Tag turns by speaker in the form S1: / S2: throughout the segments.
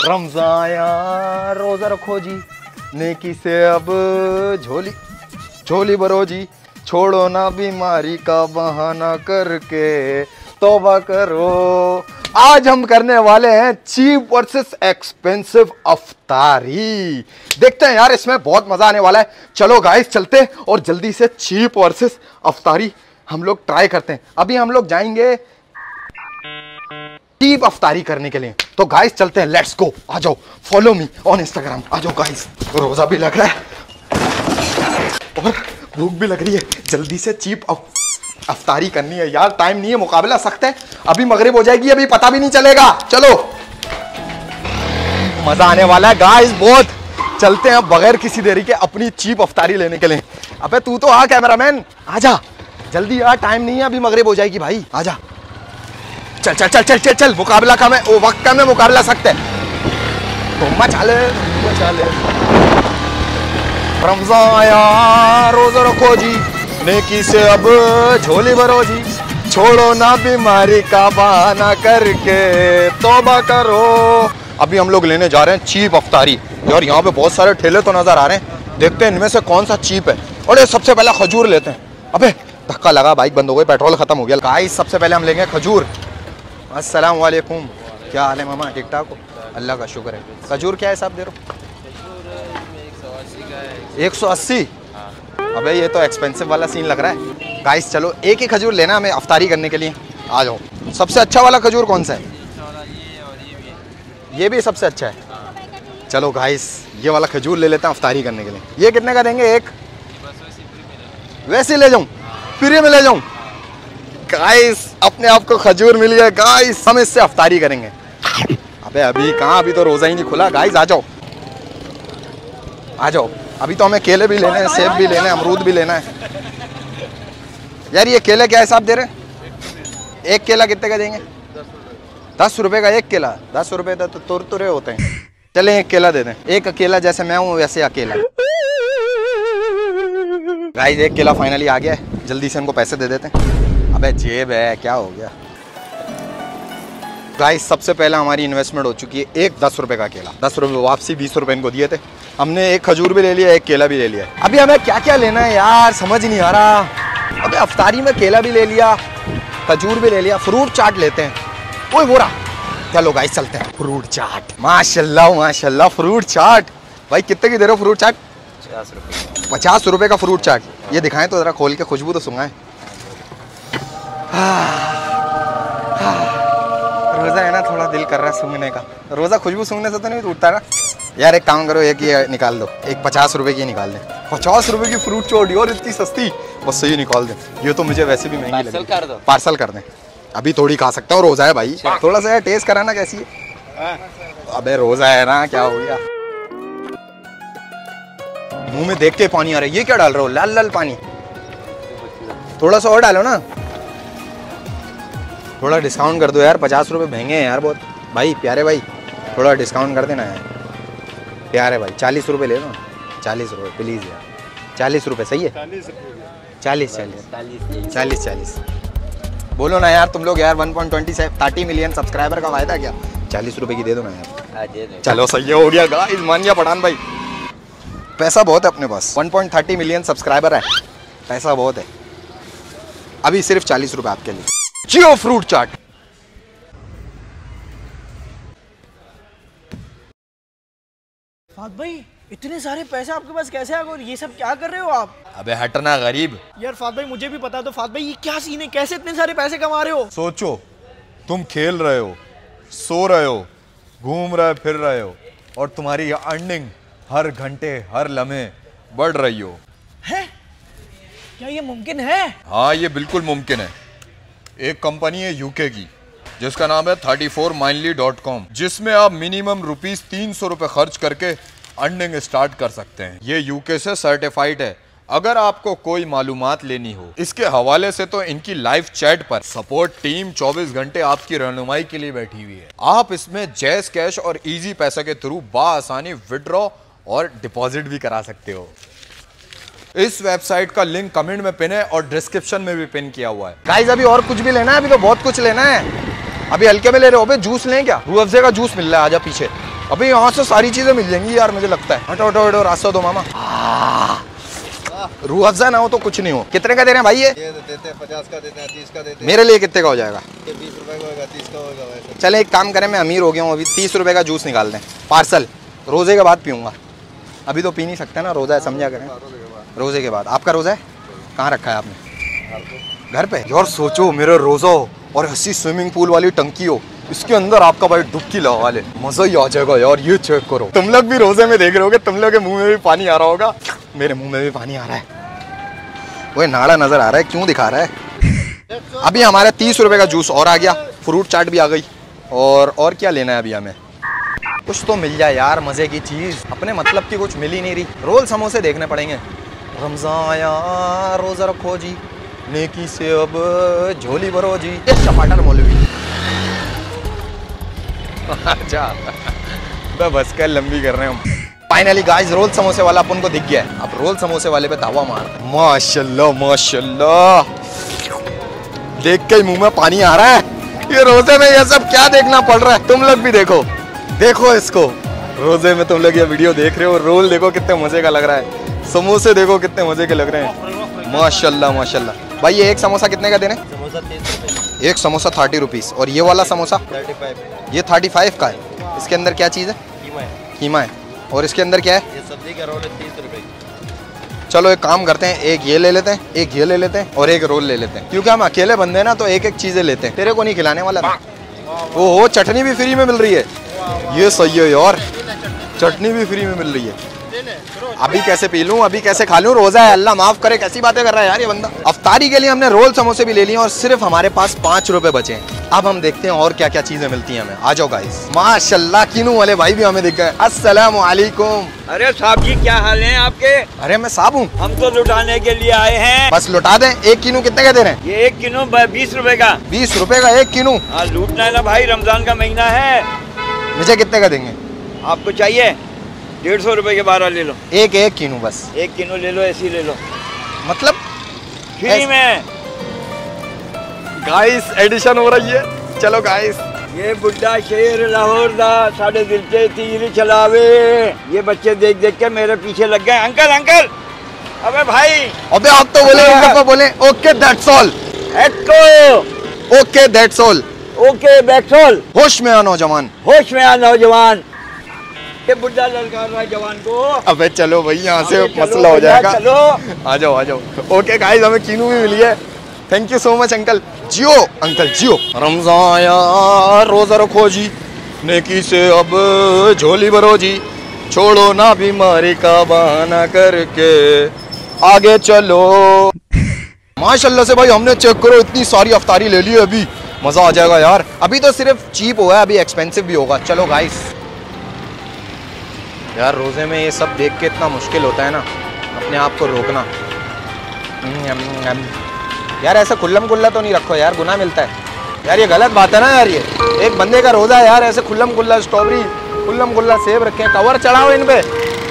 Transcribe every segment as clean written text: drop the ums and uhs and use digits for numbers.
S1: रमजाया रोजा रखो जी, नेकी से अब झोली झोली भरो जी, छोड़ो ना बीमारी का बहाना करके तौबा करो। आज हम करने वाले हैं चीप वर्सेस एक्सपेंसिव अफ्तारी। देखते हैं यार, इसमें बहुत मजा आने वाला है। चलो गाइस चलते हैं और जल्दी से चीप वर्सेस अफ्तारी हम लोग ट्राई करते हैं। अभी हम लोग जाएंगे चीप अफ्तारी करने के लिए। तो गाइस चलते हैं, लेट्स गो। आ जाओ, फॉलो मी ऑन इंस्टाग्राम। आ जाओ गाइस, रोजा भी लग रहा है और भूख भी लग रही है। जल्दी से चीप अफ्तारी करनी है यार, टाइम नहीं है, मुकाबला सख्त है। अभी मगरिब हो जाएगी, अभी पता भी नहीं चलेगा। चलो, मजा आने वाला है गाइस बहुत। चलते हैं बगैर किसी देरी के अपनी चीप अफ्तारी लेने के लिए। अबे तू तो आ कैमरामैन, आजा जल्दी यार, टाइम नहीं है, अभी मगरिब हो जाएगी भाई। आजा, चल चल चल चल चल चल। मुकाबला का मैं वो वक्त का मैं मुकाबला सकते हैं। तो मचा ले रमजान आया, रोजा रखो जी, नेकी से अब झोली भरो जी, छोड़ो ना बीमारी का बहाना करके तौबा करो। अभी हम लोग लेने जा रहे हैं चीप अफ्तारी। यार यहाँ पे बहुत सारे ठेले तो नजर आ रहे हैं, देखते हैं इनमें से कौन सा चीप है। और ये सबसे पहला खजूर लेते हैं। अबे धक्का लगा, बाइक बंद हो गई, पेट्रोल खत्म हो गया। गाइस सबसे पहले हम लेंगे खजूर। अस्सलाम वालेकुम, क्या हाल है मामा? ठीक ठाक हो? अल्लाह का शुक्र है। खजूर क्या हिसाब दे रहे हो? 180। अबे ये तो एक्सपेंसिव वाला सीन लग रहा है। गाइस चलो एक ही खजूर लेना हमें अफ्तारी करने के लिए। आ जाओ। सबसे अच्छा वाला खजूर कौन सा है? ये भी सबसे अच्छा है। चलो गाइस ये वाला खजूर ले लेते हैं अफ्तारी करने के लिए। ये कितने का देंगे एक? वैसे ले जाऊं, फ्री में ले जाऊं? गाइस अपने आप को खजूर मिल गया गाइस, हम इससे अफ्तारी करेंगे। अबे अभी कहाँ, अभी तो रोजा ही नहीं खुला। गाइस आ जाओ आ जाओ, अभी तो हमें केले भी लेने हैं, सेब भी लेने हैं, अमरूद भी लेना है। यार ये केले क्या हिसाब दे रहे हैं? एक केला कितने का देंगे? 10 रुपए का एक केला। 10 रुपए तो तुरतुरे होते हैं। चले एक केला दे दें। एक अकेला, जैसे मैं हूँ वैसे अकेला। गाइस एक केला फाइनली आ गया है, जल्दी से इनको पैसे दे देते हैं। अबे जेब है, क्या हो गया? गाइस सबसे पहले हमारी इन्वेस्टमेंट हो चुकी है। एक 10 रुपए का केला, 10 रुपए वापसी, 20 रुपए इनको दिए थे हमने। एक खजूर भी ले लिया, एक केला भी ले लिया। अभी हमें क्या क्या लेना है यार, समझ नहीं आ रहा। अबे अफ्तारी में केला भी ले लिया, खजूर भी ले लिया, फ्रूट चाट लेते हैं। ओए वो रहा। चलो गाइस चलते हैं। फ्रूट चाट, माशाल्लाह माशाल्लाह फ्रूट चाट। भाई कितने की दे रहे हो फ्रूट चाट?
S2: 50 रुपये।
S1: 50 रुपए का फ्रूट चाट। ये दिखाएं तो जरा खोल के, खुशबू तो सुंघाएं। रोजा है ना, थोड़ा दिल कर रहा है सूंघने का। रोजा खुशबू सूंघने से तो नहीं टूटता ना यार। एक काम करो, एक ये निकाल दो, एक 50 रुपए की निकाल दें। 50 रुपए की फ्रूट चाट और इतनी सस्ती, बस सही निकाल दें। ये तो मुझे वैसे भी महंगी लगी।
S2: कर दो,
S1: पार्सल कर दें। अभी थोड़ी खा सकता हूँ, रोजा है भाई। थोड़ा सा टेस्ट कराना कैसी है। अबे रोजा है ना, क्या हो गया? मुंह में देख के पानी आ रहा है। ये क्या डाल रहे हो? लाल लाल पानी। थोड़ा सा और डालो ना, थोड़ा डिस्काउंट कर दो यार। 50 रुपए महंगे हैं यार बहुत। भाई प्यारे भाई, थोड़ा डिस्काउंट कर देना यार। प्यारे भाई 40 रुपए ले लो। 40 रुपए प्लीज़ यार। 40 रुपए सही है? 40 बोलो ना यार तुम लोग यार। 1.30 मिलियन सब्सक्राइबर का वायदा क्या? 40 रुपए की दे दो ना यार। चलो सही हो गया गाइस, मान गया पठान भाई। पैसा बहुत है अपने पास, 1.30 मिलियन सब्सक्राइबर है, पैसा बहुत है। अभी सिर्फ 40 रुपए आपके लिए। जियो फ्रूट चाट।
S3: फात भाई इतने सारे पैसे आपके पास कैसे आ गए? और ये सब क्या कर रहे हो आप?
S1: अबे हटना गरीब।
S3: यार फात भाई मुझे भी बता दो। फात भाई ये क्या सीन है, कैसे इतने सारे पैसे कमा रहे हो?
S1: सोचो, तुम खेल रहे हो, सो रहे हो, घूम रहे फिर रहे हो, और तुम्हारी अर्निंग हर घंटे हर लम्हे बढ़ रही हो।
S3: है? क्या ये मुमकिन है?
S1: हाँ ये बिल्कुल मुमकिन है। एक कंपनी है यूके की जिसका नाम है 34mindly.com, जिसमें आप मिनिमम ₹300 खर्च करके अर्निंग स्टार्ट कर सकते हैं। ये यूके से सर्टिफाइड है। अगर आपको कोई मालूमात लेनी हो इसके हवाले से, तो इनकी लाइव चैट पर सपोर्ट टीम 24 घंटे आपकी रहनुमाई के लिए बैठी हुई है। आप इसमें जैज़ कैश और इजी पैसा के थ्रू बाआसानी विड्रॉ और डिपॉजिट भी करा सकते हो। इस वेबसाइट का लिंक कमेंट में पिन है और डिस्क्रिप्शन में भी पिन किया हुआ है। गाइस अभी और कुछ भी लेना है? अभी तो बहुत कुछ लेना है। अभी हल्के में ले रहे हो? जूस लें क्या? रूह अफ़ज़े का जूस मिल रहा है, आजा पीछे।
S2: अभी यहाँ से सारी चीजें मिल जाएंगी यार, मुझे लगता है। हटो हटो हटो, रास्ता दो मामा। रूह अफ़ज़ा ना हो तो कुछ नहीं हो। कितने का दे रहे हैं भाई ये
S4: देते हैं 50 का देते हैं, 30 का देते हैं।
S2: मेरे लिए कितने का हो जाएगा?
S4: 20 रुपए का होगा, 30 का होगा वैसे।
S2: चले एक काम करें, मैं अमीर हो गया हूँ, अभी 30 रुपए का जूस निकाल दें पार्सल। रोजे के बाद पीऊँगा, अभी तो पी नहीं सकते ना, रोज़ा है, समझा करें। रोज़े के बाद। आपका रोज़ा है? कहाँ रखा है आपने? घर पे। यार सोचो मेरा रोज़ा हो और ऐसी स्विमिंग पूल वाली टंकी हो, इसके अंदर आपका भाई डुबकी लगा ले, मजा ही आ जाएगा यार। ये चेक करो, तुम लोग भी रोजे में देख रहे होगे, तुम लोग के मुंह में भी पानी आ रहा होगा, मेरे मुंह में भी पानी आ रहा है। वो नाड़ा नजर आ रहा है, क्यों दिखा रहा है? अभी हमारे 30 रुपए का जूस और आ गया, फ्रूट चाट भी आ गई, और क्या लेना है अभी हमें? कुछ तो मिल जाए यार, मजे की चीज। अपने मतलब की कुछ मिल ही नहीं रही। रोल समोसे देखने पड़ेंगे। रमजान आया, रोजा रखो जी, नेकी से अब झोली भरो जी। ये टमाटर मौलवी। अच्छा बस कर, लंबी कर रहे हैं हम। फाइनली गाइस, रोल समोसे वाला अपन को दिख गया है। अब रोल समोसे वाले पे दावा मार। माशाल्लाह माशाल्लाह, देख के मुंह में पानी आ रहा है। ये रोजे में ये सब क्या देखना पड़ रहा है? तुम लोग भी देखो, देखो इसको। रोजे में तुम लोग ये वीडियो देख रहे हो, रोल देखो कितने मजे का लग रहा है, समोसे देखो कितने मजे के लग रहे हैं। माशाल्लाह माशाल्लाह। भाई ये एक समोसा कितने का दे रहे हैं?
S4: समोसा 30 रुपए।
S2: एक समोसा 30 रुपीज़। और ये वाला समोसा
S4: 35।
S2: ये 35 का है। इसके अंदर क्या चीज़ है?
S4: कीमा है।
S2: कीमा है। और इसके अंदर क्या है?
S4: ये सब्जी का रोल है 30 रुपए।
S2: चलो एक काम करते हैं, एक ये ले लेते हैं, एक ये ले लेते हैं और एक रोल ले लेते हैं, क्योंकि हम अकेले बंदे हैं ना, तो एक एक चीज़ें लेते हैं। तेरे को नहीं खिलाने वाला था। ओहो, चटनी भी फ्री में मिल रही है, ये सही है यार, चटनी भी फ्री में मिल रही है। अभी कैसे पी लूं, अभी कैसे खा लूं? रोजा है, अल्लाह माफ करे, कैसी बातें कर रहा है यार ये बंदा। अफ्तारी के लिए हमने रोल समोसे भी ले लिए और सिर्फ हमारे पास 5 रुपए बचे हैं। अब हम देखते हैं और क्या क्या चीजें मिलती हैं हमें। आ जाओ गाइस। माशाल्लाह, किनू वाले भाई भी हमें दिख गए। अस्सलाम वालेकुम।
S5: अरे साहब जी, क्या हाल है आपके?
S2: अरे मैं साहब हूँ।
S5: हम तो लुटाने के लिए आए हैं।
S2: बस लुटा दें। एक किनू कितने का दे रहे हैं?
S5: ये 1 किलो 20 रुपए का।
S2: 20 रुपए का 1 किनू?
S5: हाँ, लूटना है ना भाई, रमजान का महीना है।
S2: मुझे कितने का देंगे?
S5: आपको चाहिए 150 रुपए के 12 ले लो।
S2: एक किनू बस?
S5: 1 किलो ले लो, ऐसी ले लो,
S2: मतलब
S5: फ्री में।
S2: गाइस एडिशन हो रही है। चलो गाइस।
S5: ये बुड्ढा शेर लाहौर दा साढ़े दिल पे तीर चलावे। ये बच्चे देख देख के मेरे पीछे लग गए। अंकल अंकल, अबे भाई।
S2: अबे आप तो बोले, एक दफा बोले okay that's all. Okay that's all.
S5: Okay that's all.
S2: होश में आ नौजवान,
S5: होश में आ नौजवान। ये बुड्ढा ललकार रहा है जवान को।
S2: अबे चलो भाई, यहाँ से
S5: अबे चलो
S2: मसला हो
S5: भैया,
S2: जाएगा।
S5: चलो
S2: आ जाओ आ जाओ। ओके गाइस, हमें कीनू भी मिली है। Thank you so much uncle. जियो अंकल जियो। रमजान आया, रोजा रखो जी, नेकी से अब झोली भरो जी, छोड़ो ना बीमारी का बहाना करके आगे चलो। माशाल्लाह से भाई, हमने चेक करो इतनी सारी अफ्तारी ले ली है। अभी मजा आ जाएगा यार। अभी तो सिर्फ चीप हुआ है, अभी एक्सपेंसिव भी होगा। चलो गाइस। यार रोजे में ये सब देख के इतना मुश्किल होता है ना, अपने आप को रोकना। यार ऐसे खुल्लम खुल्ला तो नहीं रखो यार, गुनाह मिलता है यार, ये गलत बात है ना यार। ये एक बंदे का रोजा है यार, ऐसे खुल्लम खुल्ला स्ट्रॉबेरी, खुल्लम खुल्ला सेब रखे, कवर चढ़ाओ इन पे।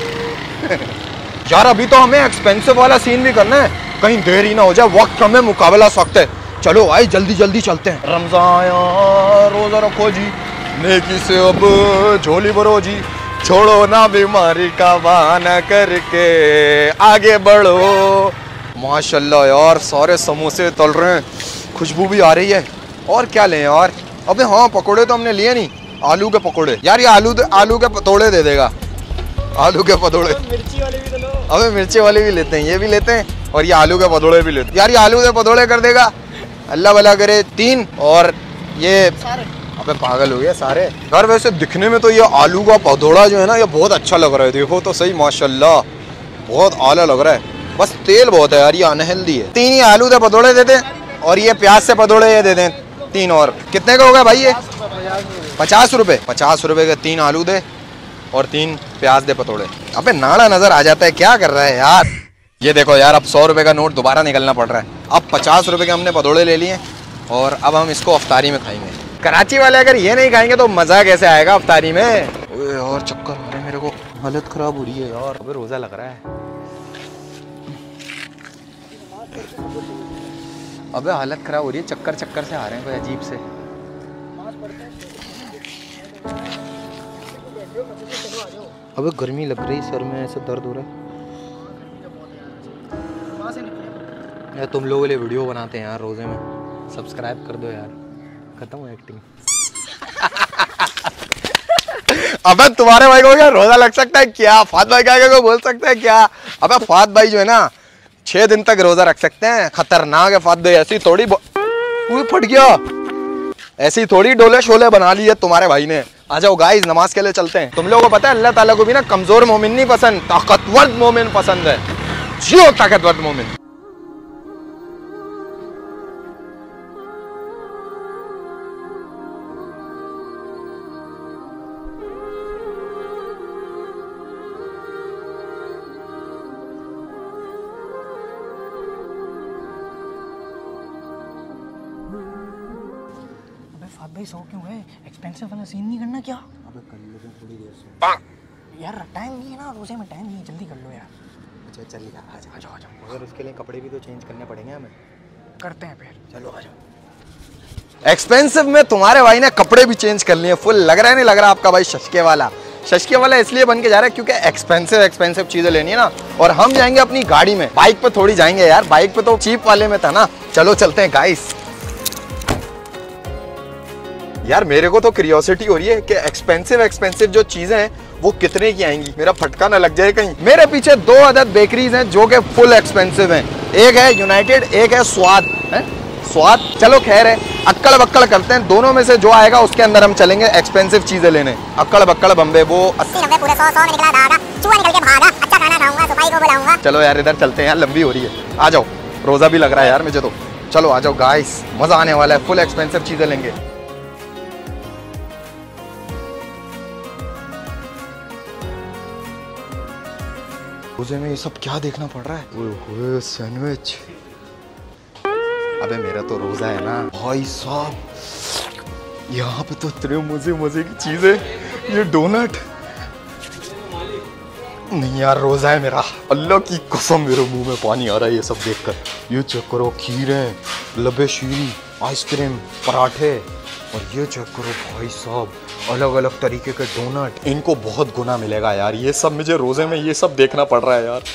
S2: यार अभी तो हमें एक्सपेंसिव वाला सीन भी करना है, कहीं देर ही ना हो जाए, वक्त हमें मुकाबला सख्त है। चलो भाई जल्दी जल्दी चलते हैं। रमजान रोजा रखो जी, नेकी से अब झोली भरो जी, छोड़ो ना बीमारी का बहाना करके आगे बढ़ो। माशाल्लाह यार, सारे समोसे तल रहे हैं, खुशबू भी आ रही है। और क्या लें यार? अबे हाँ, पकोड़े तो हमने लिए नहीं, आलू के पकोड़े। यार ये आलू के पतोड़े दे देगा, आलू के पतोड़े।
S3: मिर्ची वाले भी तो लो।
S2: अबे मिर्ची वाले भी लेते हैं, ये भी लेते हैं और ये आलू के पतोड़े भी लेते हैं। यार ये आलू के पतोड़े कर देगा, अल्लाह भला करे। 3 और ये अबे पागल हो गया सारे। यार वैसे दिखने में तो ये आलू का पतोड़ा जो है ना, ये बहुत अच्छा लग रहा है। देखो तो सही, माशाल्लाह बहुत आला लग रहा है। बस तेल बहुत है यार, ये अनहेल्दी है। 3 ही आलू के पतोड़े देते हैं और ये प्याज से पतोड़े ये दे दें 3। और कितने का होगा भाई ये? 50 रुपये। 50 रुपये के 3 आलू दे और 3 प्याज दे पतोड़े। अबे नाड़ा नजर आ जाता है, क्या कर रहा है यार? ये देखो यार, अब 100 रुपये का नोट दोबारा निकलना पड़ रहा है। अब 50 रुपये के हमने पतोड़े ले लिए और अब हम इसको अफ्तारी में खाएंगे। कराची वाले अगर ये नहीं खाएंगे तो मजा कैसे आएगा अफ्तारी में? और चक्कर आ रहे हैं मेरे को, हालत खराब हो रही है यार। अबे रोजा लग रहा है। अबे हालत खराब हो रही है, चक्कर चक्कर से आ रहे हैं कोई अजीब से। अबे गर्मी लग रही, सर में ऐसा दर्द हो रहा है यार। तुम लोगों के लिए वीडियो बनाते हैं यार रोजे में, सब्सक्राइब कर दो यार। खत्म हो एक्टिंग। अबे तुम्हारे भाई को क्या रोजा लग सकता है क्या? फात भाई क्या को बोल सकते हैं क्या? अबे फात भाई जो है ना 6 दिन तक रोजा रख सकते हैं। खतरनाक है फात भाई। ऐसी थोड़ी फट गया, ऐसी थोड़ी डोले शोले बना ली है तुम्हारे भाई ने। आ जाओ गाइस, नमाज के लिए चलते हैं। तुम लोगों को पता है अल्लाह ताला को भी ना कमजोर मोमिन नहीं पसंद, ताकतवर मोमिन पसंद है। जियो ताकतवर मोमिन।
S3: भाई 100 क्यों है? एक्सपेंसिव वाला सीन नहीं करना क्या?
S2: अबे कर लो तुम थोड़ी देर से।
S3: यार टाइम नहीं है ना, रोजे में टाइम नहीं है, जल्दी कर लो यार।
S2: अच्छा चल यार, आ जाओ। मगर उसके लिए कपड़े भी तो चेंज करने पड़ेंगे हमें।
S3: करते हैं फिर,
S2: चलो आ जाओ। एक्सपेंसिव में तुम्हारे भाई ने कपड़े भी चेंज कर लिए फुल। लग रहा है नहीं लग रहा आपका भाई शशके वाला? शशके वाला इसलिए बन के जा रहा है क्योंकि एक्सपेंसिव चीजें लेनी है ना, और हम जाएंगे अपनी गाड़ी में, बाइक पे थोड़ी जाएंगे यार। बाइक पे तो चीप वाले में था ना। चलो चलते हैं गाइस। यार मेरे को तो क्यूरियोसिटी हो रही है कि एक्सपेंसिव जो चीजें हैं वो कितने की आएंगी, मेरा फटका ना लग जाए कहीं। मेरे पीछे 2 अदद बेकरीज हैं जो कि फुल एक्सपेंसिव हैं। एक है यूनाइटेड, एक है स्वाद। स्वाद चलो खैर है, अक्कड़ बक्कड़ करते हैं। दोनों में से जो आएगा उसके अंदर हम चलेंगे एक्सपेंसिव चीजें लेने। अक्कड़ बक्कड़ बम्बे वो 80-90 पूरे 100 में निकला धागा, चूहा निकल के भागा। अच्छा खाना खाऊंगा, सफाई को बुलाऊंगा। चलो यार इधर चलते हैं यार, लंबी हो रही है। आ जाओ, रोजा भी लग रहा है यार मुझे तो। चलो आ जाओ गाइस, मजा आने वाला है। फुल एक्सपेंसिव चीजें लेंगे। रोजे में ये सब क्या देखना पड़ रहा है? ओए सैंडविच। अबे मेरा तो रोजा है ना भाई साहब। यहाँ पे तो इतने मजे की चीजें। ये डोनट नहीं यार, रोजा है मेरा। अल्लाह की कसम मेरे मुंह में पानी आ रहा है ये सब देखकर। ये चेक करो, खीरें, लबे शीरी, आइसक्रीम, पराठे, और ये चेक करो भाई साहब अलग अलग तरीके के डोनट। इनको बहुत गुना मिलेगा यार। ये सब मुझे रोजे में ये सब देखना पड़ रहा है यार।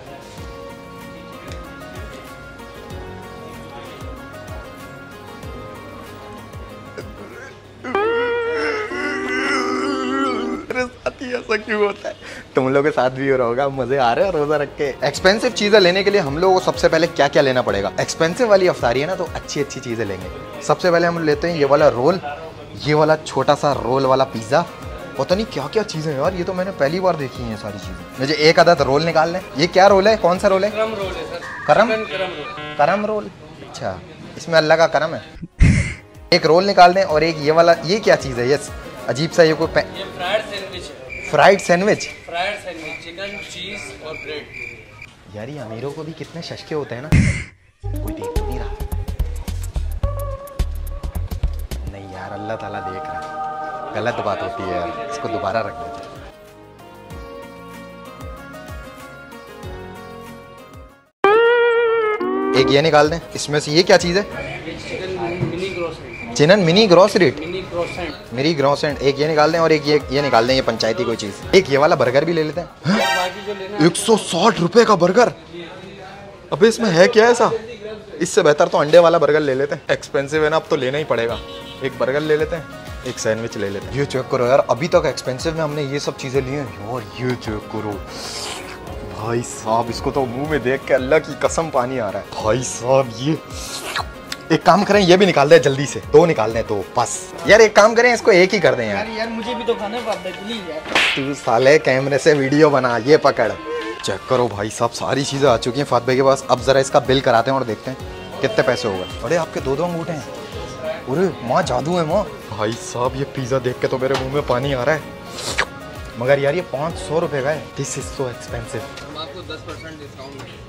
S2: ऐसा क्यों होता है? तुम लोगों के साथ भी हो रहा होगा। मजे आ रहे हैं रोजा रख के। एक्सपेंसिव चीजें लेने के लिए हम लोगों को सबसे पहले क्या क्या लेना पड़ेगा? एक्सपेंसिव वाली अफ्तारी है ना, तो अच्छी चीजें लेंगे। सबसे पहले हम लेते हैं ये वाला रोल, ये वाला छोटा सा रोल वाला पिज्जा। पता नहीं क्या क्या चीजें यार, ये तो मैंने पहली बार देखी है सारी चीजें। मुझे एक आधा रोल निकाल लें। ये क्या रोल है? कौन सा रोल है? करम रोल है सर। करम रोल। अच्छा, इसमें अल्लाह का करम है। एक रोल निकाल दें। और एक ये वाला, ये क्या चीज़ है? ये अजीब सा, ये कोई फ्राइड सैंडविच,
S4: चिकन, चीज और ब्रेड।
S2: यार ये अमीरों को भी कितने शशके होते हैं ना। कोई देख तो नहीं रहा? नहीं यार, अल्लाह ताला देख रहा है। गलत बात होती है यार, इसको दोबारा रख देते हैं। एक ये निकाल दें। इसमें से ये क्या चीज़ है? Chicken mini grocery, mini croissant. एक ये निकाल दें और एक ये निकाल दें, ये पंचायती कोई चीज़। एक ये वाला बर्गर भी ले लेते हैं। 160 रुपए का बर्गर। अबे इसमें है क्या ऐसा? इससे बेहतर तो अंडे वाला बर्गर ले लेते हैं। एक्सपेंसिव है ना, अब तो लेना ही पड़ेगा। एक बर्गर ले लेते हैं, एक सैंडविच ले लेते हैं। ये चेक करो यार, अभी तक एक्सपेंसिव में हमने ये सब चीज़ें ली हैं यार। ये चेक करो भाई साहब, इसको तो मुंह में देख के अल्लाह की कसम पानी आ रहा है भाई साहब। ये एक काम करें, ये भी निकाल दें जल्दी से। 2 निकाल दें, 2 बस। यार एक काम करें, इसको एक ही कर दें यार।
S3: यार मुझे भी तो खाना है प्लीज यार।
S2: तू साले कैमरे से वीडियो बना, ये पकड़। चेक करो भाई साहब, सारी चीज़ें आ चुकी हैं फात भाई के पास। अब जरा इसका बिल कराते हैं और देखते हैं कितने पैसे हो गए। अरे आपके 2 अंगूठे हैं। अरे माँ जादू है माँ। भाई साहब ये पिज़्ज़ा देख के तो मेरे मुंह में पानी आ रहा है। मगर यार ये 500 रुपये का है। This is so expensive.
S4: आपको 10% डिस्काउंट है।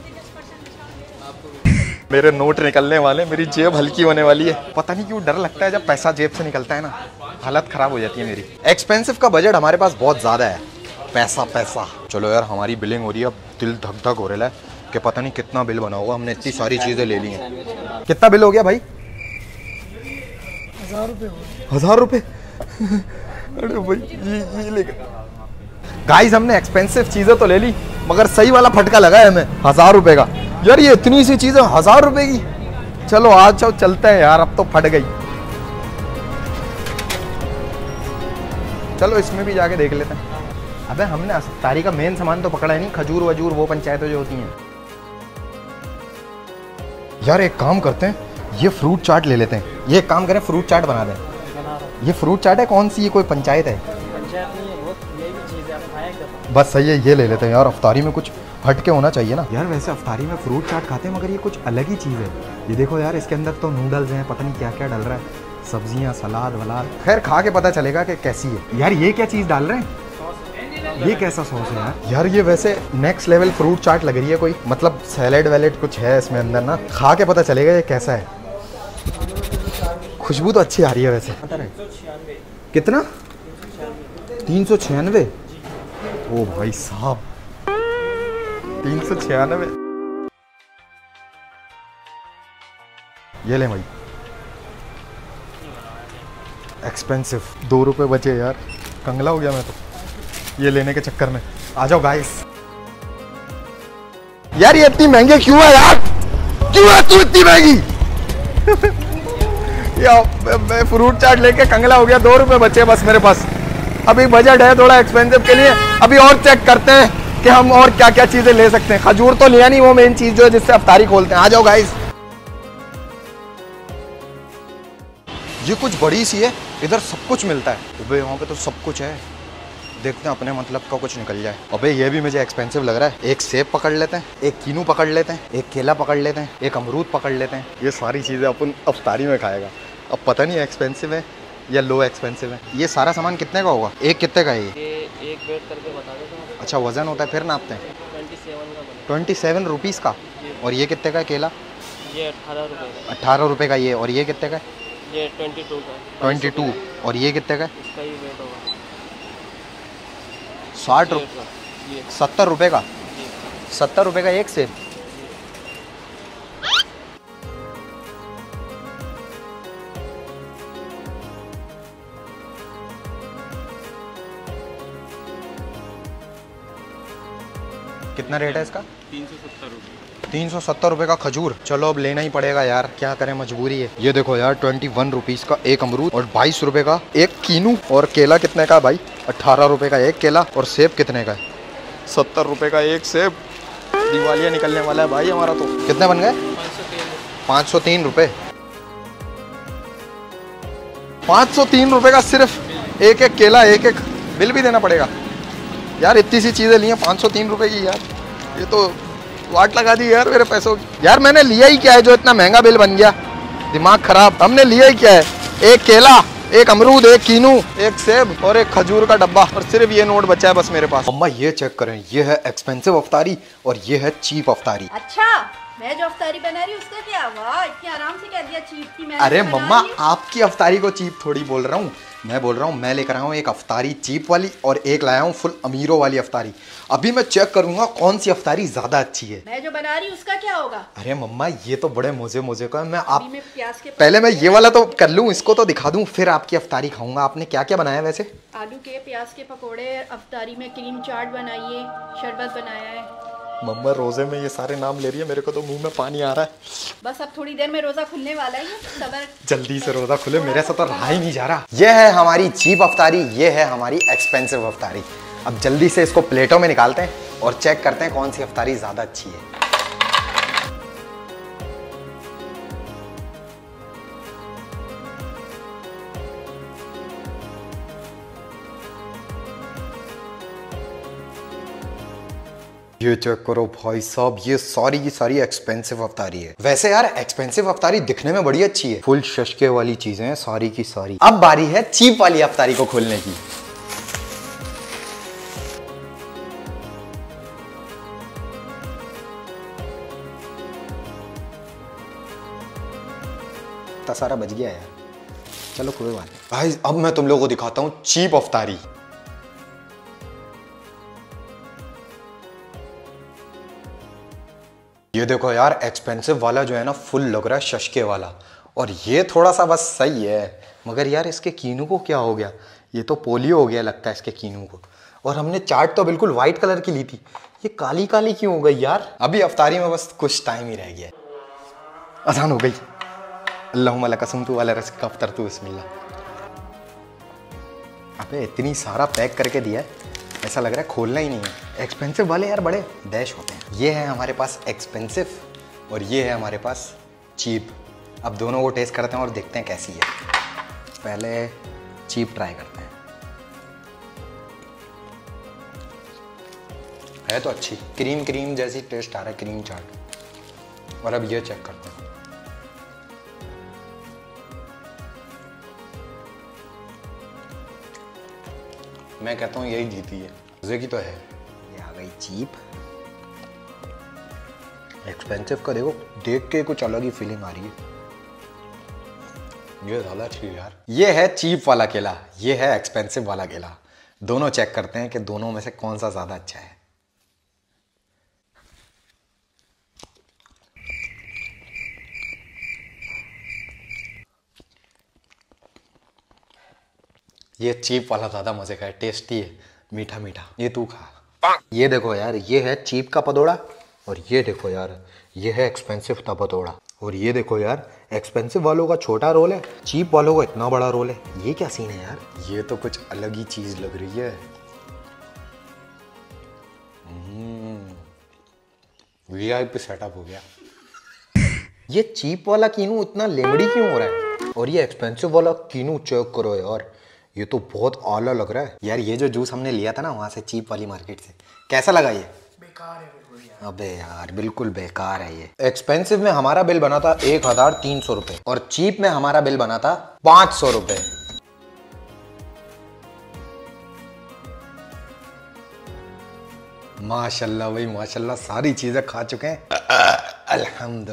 S2: मेरे नोट निकलने वाले, मेरी जेब हल्की होने वाली है। पता नहीं क्यों डर लगता है जब पैसा जेब से निकलता है ना, हालत खराब हो जाती है मेरी। एक्सपेंसिव का बजट हमारे पास बहुत ज़्यादा है। पैसा। चलो यार हमारी बिलिंग हो रही है। अब दिल धक धक हो रहा है कि पता नहीं कितना बिल बना होगा। हमने इतनी सारी चीज़ें ले ली हैं। कितना बिल हो गया भाई?
S3: 1000 रुपये हो गए।
S2: 1000 रुपये? अरे भाई ये लेकर गाइस हमने एक्सपेंसिव चीजें तो ले ली मगर सही वाला फटका लगा है हमें 1000 रुपए का। यार ये इतनी सी चीजें 1000 रुपए की। चलो आज चलो चलते हैं यार, अब तो फट गई। चलो इसमें भी जाके देख लेते हैं। अबे हमने अफ्तारी का मेन सामान तो पकड़ा है नहीं, खजूर वजूर वो पंचायतें जो होती हैं। यार एक काम करते हैं, ये फ्रूट चाट ले लेते हैं। ये एक काम करें, फ्रूट चाट बना दें। ये फ्रूट चाट है कौन सी, ये कोई पंचायत है?
S3: पंचायत नहीं है, बहुत यही भी चीज़ है, आप खाएं एकदम।
S2: बस सही है, ये ले लेते हैं यार। अफ्तारी में कुछ हटके होना चाहिए ना यार। वैसे अफ्तारी में फ्रूट चाट खाते हैं मगर ये कुछ अलग ही चीज़ है। ये देखो यार, इसके अंदर तो नूडल्स हैं, पता नहीं क्या क्या डल रहा है, सब्जियां, सलाद वलाद। खैर खा के पता चलेगा कि कैसी है। यार ये क्या चीज़ डाल रहे हैं? ये कैसा सॉस है यार? यार ये वैसे नेक्स्ट लेवल फ्रूट चाट लग रही है कोई, मतलब सैलेड वैलेड कुछ है इसमें अंदर ना। खा के पता चलेगा ये कैसा है। खुशबू तो अच्छी आ रही है वैसे। कितना? 396। ओ भाई साहब 396। ये ले भाई, एक्सपेंसिव। 2 रुपए बचे यार, कंगला हो गया मैं तो ये लेने के चक्कर में। आ जाओ गाइस। यार ये इतनी महंगी क्यों है यार? क्यों है तू इतनी महंगी? यार मैं फ्रूट चाट लेके कंगला हो गया। 2 रुपए बचे बस मेरे पास। अभी बजट है थोड़ा एक्सपेंसिव के लिए। अभी और चेक करते हैं कि हम और क्या क्या चीजें ले सकते हैं। खजूर तो लिया नहीं, वो मेन चीज जो है जिससे अफ्तारी खोलते हैं। आ जाओ गाइस। ये कुछ बड़ी सी है, इधर सब कुछ मिलता है। अबे यहाँ पे तो सब कुछ है, देखते हैं अपने मतलब का कुछ निकल जाए। अबे ये भी मुझे एक्सपेंसिव लग रहा है। एक सेब पकड़ लेते हैं, एक कीनू पकड़ लेते हैं, एक केला पकड़ लेते हैं, एक अमरूद पकड़ लेते हैं। ये सारी चीज़ें अपन अफ्तारी में खाएगा। अब पता नहीं एक्सपेंसिव है या लो एक्सपेंसिव है। ये सारा सामान कितने का होगा? एक कितने का है ये?
S4: एक वेट करके बता दो।
S2: अच्छा वजन होता है फिर नापते हैं।
S4: 27
S2: रुपीज़ का। और ये कितने का है केला?
S4: ये 18 रुपये का।
S2: 18 रुपये का ये। और ये कितने का है?
S4: ये 22 का।
S2: 22। और ये कितने का है?
S4: इसका ही वेट होगा
S2: 60 रुपये। 70 रुपये का। 70 रुपये का एक सेब। कितना रेट है इसका?
S4: 370 रुपये।
S2: 370 रुपये का खजूर। चलो अब लेना ही पड़ेगा यार, क्या करें, मजबूरी है। ये देखो यार 21 रुपीज़ का एक अमरूद और 22 रुपये का एक कीनू। और केला कितने का भाई? 18 रुपये का एक केला। और सेब कितने का है? 70 रुपये का एक सेब। दिवालिया निकलने वाला है भाई हमारा तो। कितने बन गए? 503 रुपये। 503 रुपये का सिर्फ एक एक केला, एक एक बिल भी देना पड़ेगा यार। इतनी सी चीज़ें ली हैं 503 रुपये की यार। ये तो वाट लगा दी यार मेरे पैसों की। यार मैंने लिया ही क्या है जो इतना महंगा बिल बन गया? दिमाग खराब। हमने लिया ही क्या है? एक केला, एक अमरूद, एक कीनू, एक सेब और एक खजूर का डब्बा। और सिर्फ ये नोट बचा है बस मेरे पास। अम्मा ये चेक करें, ये है एक्सपेंसिव अफ्तारी और ये है चीप अफ्तारी।
S6: अच्छा, मैं जो अफ्तारी बना रही हूँ उसका क्या? वाह, इतनी आराम से कह दिया चीप की। मैं
S2: अरे मम्मा आपकी अफ्तारी को चीप थोड़ी बोल रहा हूँ मैं। बोल रहा हूँ मैं लेकर आया हूँ एक अफ्तारी चीप वाली और एक लाया हूँ फुल अमीरों वाली अफ्तारी। अभी मैं चेक करूंगा कौन सी अफ्तारी ज्यादा अच्छी है।
S6: मैं जो बना रही हूँ उसका क्या होगा?
S2: अरे मम्मा ये तो बड़े मजे का है। मैं आप
S6: मैं प्याज के
S2: पहले मैं ये वाला तो कर लूँ, इसको तो दिखा दूँ, फिर आपकी अफ्तारी खाऊंगा। आपने क्या क्या बनाया वैसे?
S6: आलू के प्याज के पकोड़े, अफ्तारी में क्रीम चाट बनाई है, शरबत बनाया है।
S2: मम्मा रोजे में ये सारे नाम ले रही है, मेरे को तो मुंह में पानी आ रहा है।
S6: बस अब थोड़ी देर में रोजा खुलने वाला है, सबर।
S2: जल्दी से रोजा खुले, मेरे से तो रहा ही नहीं जा रहा। ये है हमारी चीप अफ्तारी, ये है हमारी एक्सपेंसिव अफ्तारी। अब जल्दी से इसको प्लेटों में निकालते हैं और चेक करते हैं कौन सी अफ्तारी ज्यादा अच्छी है। ये चेक करो भाई साहब, ये सारी की सारी एक्सपेंसिव अफ्तारी है। वैसे यार एक्सपेंसिव अफ्तारी दिखने में बड़ी अच्छी है, फुल शशके वाली चीजें हैं सारी की सारी। अब बारी है चीप वाली अफ्तारी को खोलने की। इतना सारा बच गया यार, चलो कोई बात नहीं। भाई अब मैं तुम लोगों को दिखाता हूँ चीप अफ्तारी। ये देखो यार एक्सपेंसिव वाला जो है ना फुल लग रहा है शशके वाला, और ये थोड़ा सा बस सही है। मगर यार इसके कीनू को क्या हो गया? ये तो पोलियो हो गया लगता है इसके कीनू को। और हमने चाट तो बिल्कुल वाइट कलर की ली थी, ये काली काली क्यों हो गई यार। अभी अफ्तारी में बस कुछ टाइम ही रह गया है। अजान हो गई। अल्लाहुम्मा लका सुमतु वाला रज़्क़ का अफ़्तरतु बिस्मिल्लाह। अबे इतनी सारा पैक करके दिया है, ऐसा लग रहा है खोलना ही नहीं है। एक्सपेंसिव वाले यार बड़े डैश होते हैं। ये है हमारे पास एक्सपेंसिव और ये है हमारे पास चीप। अब दोनों को टेस्ट करते हैं और देखते हैं कैसी है। पहले चीप ट्राई करते हैं। है तो अच्छी, क्रीम क्रीम जैसी टेस्ट आ रहा है, क्रीम चाट। और अब ये चेक करते हैं। मैं कहता हूँ यही जीती है, मजे की तो है। ये आ गई चीप। एक्सपेंसिव का देखो, देख के कुछ अलग ही फीलिंग आ रही है। ये ज़्यादा अच्छी है यार। ये है चीप वाला केला, ये है एक्सपेंसिव वाला केला। दोनों चेक करते हैं कि दोनों में से कौन सा ज़्यादा अच्छा है। ये चीप वाला ज़्यादा मज़े का है, टेस्टी है, मीठा मीठा। ये तू खा। ये देखो यार, ये है चीप का पतोड़ा और ये देखो यार, ये है एक्सपेंसिव का पतोड़ा। और ये देखो यार, एक्सपेंसिव वालों का छोटा रोल है, चीप वालों का इतना बड़ा रोल है। ये क्या सीन है यार, ये तो कुछ अलग ही चीज़ लग रही है। VIP सेटअप हो गया। ये चीप वाला कीनू इतना लेमड़ी क्यों हो रहा है, और ये एक्सपेंसिव वाला कीनू चेक करो यार, ये तो बहुत आला लग रहा है यार। ये जो जूस हमने लिया था ना वहाँ से, चीप वाली मार्केट से, कैसा लगा ये?
S3: बेकार है बिल्कुल यार।
S2: अबे यार बिल्कुल बेकार है ये। एक्सपेंसिव में हमारा बिल बना था 1300 रुपये और चीप में हमारा बिल बना था 500 रुपये। माशाल्लाह भाई माशाल्लाह, सारी चीजें खा चुके हैं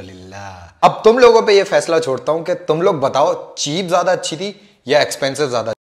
S2: अल्हम्दुलिल्लाह। अब तुम लोगों पे ये फैसला छोड़ता हूं कि तुम लोग बताओ चीप ज्यादा अच्छी थी या एक्सपेंसिव ज्यादा।